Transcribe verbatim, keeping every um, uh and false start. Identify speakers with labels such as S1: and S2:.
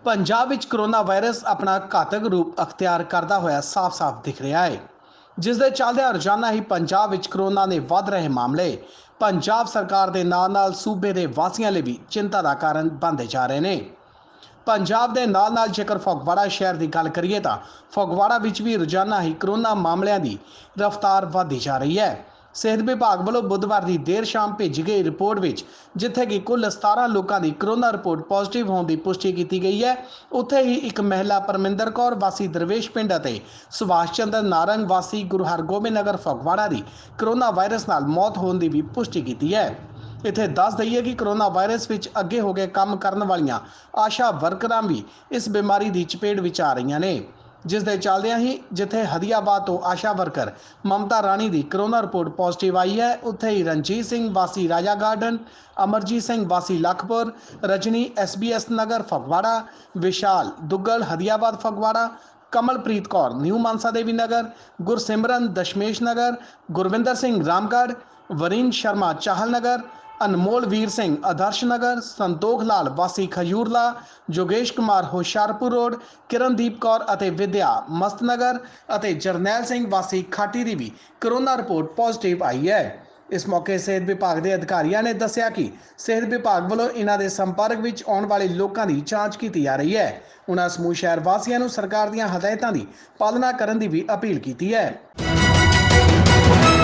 S1: पंजाब विच corona virus अपना घातक रूप अख्तियार करता होया साफ साफ दिख रहा है, जिस दे चलदे रोजाना ही पंजाब विच कोरोना के वध रहे मामले पंजाब सरकार के नाल नाल सूबे के वासियों लिए भी चिंता का कारण बनते जा रहे हैं। पंजाब के नाल नाल जेकर फगवाड़ा शहर की गल करिए तो फगवाड़ा विच भी रोजाना ही कोरोना मामलों की रफ्तार वधदी जा रही है। सेहत विभाग वालों बुधवार की देर शाम भेजी गई रिपोर्ट विच जिथे कि कुल सतारह लोगों की कोरोना रिपोर्ट पॉजिटिव होने की पुष्टि की गई है, उत्थे ही एक महिला परमिंदर कौर वासी दरवेश पिंड और सुभाष चंद्र नारंग वासी गुरु हरगोबिंद नगर फगवाड़ा की कोरोना वायरस नाल मौत होने की भी पुष्टि की है। इत्थे दस दईए कि कोरोना वायरस विच अगे हो गए काम करने वालियां आशा वर्करां भी इस बीमारी की चपेट विच आ रही ने, जिस दे चलदियां ही जिथे हदियाबाद तो आशा वर्कर ममता राणी की कोरोना रिपोर्ट पॉजिटिव आई है, उत्थे ही रणजीत सिंह वासी राजा गार्डन, अमरजीत सिंह वासी Lakhpur, Rajni S B S Nagar Phagwara, Vishal Duggal Hadiabad Phagwara, Kamalpreet Kaur new Mansa Devi Nagar, Gursimran Dashmesh Nagar, Gurvinder Singh Ramgarh, Varin Sharma Chahal Nagar, Anmol Veer Singh Adarsh Nagar, Santokh Lal वासी खजूरला, जोगेश कुमार होशियारपुर रोड, किरणदीप कौर अते विद्या मस्तनगर अते जरनैल सिंह वासी खाटी की भी कोरोना रिपोर्ट पॉजिटिव आई है। इस मौके सेहत विभाग के अधिकारियों ने दस्सिया कि सेहत विभाग वालों इन्हां दे संपर्क विच आउण वाले लोगों की जांच की जा रही है। उन्हां समूह शहर वासियों नूं सरकार दीआं हदायतां की पालना करन दी भी अपील की है।